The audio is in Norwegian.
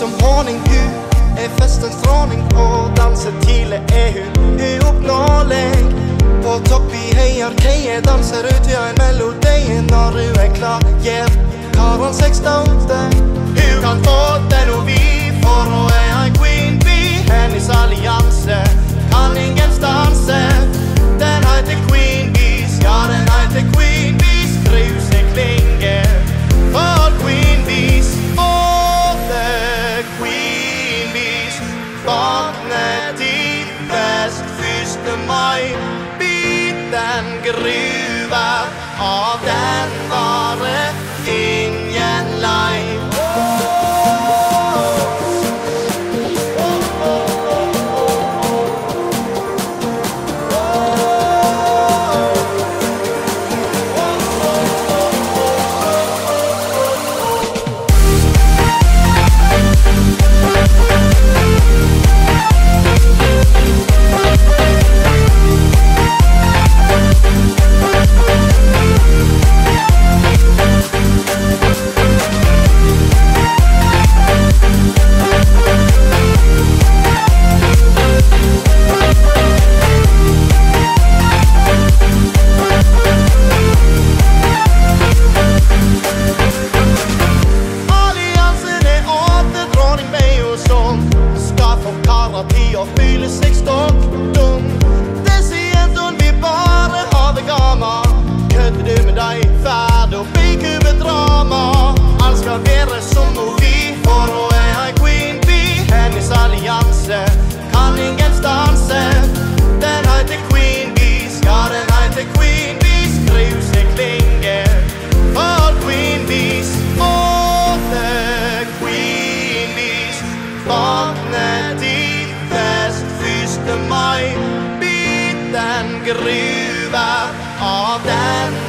som honning, hun festens dronning. Og danser tidlig hun uoppnåelig. På topp i hierarkiet danser ut til en melodi. Når hun klar, gir karen seg stolte. Hun kan få den og vi, for hun en queen bee. Hennes allianse kan ingen stanse. Den heter Queen Bees, ja den heter Queen Bees. Gruset klinger for Queen Bees. For the Queen Bees våkner til fest 1. mai. Den gruver av den vare ingen lei. Og føler seg stokk dum. Disse jentene vil bare ha det gamma. Kødder du med deg, ferd og bikubedrama. Alt skal være som hun vi, for hun en queen bee. Hennes allianse kan ingen stanse. Den heter Queen Bees, ja den heter Queen Bees. Gruset klinger for Queen Bees. For the Queen Bees våkner til 1. mai. Bit den gruver av den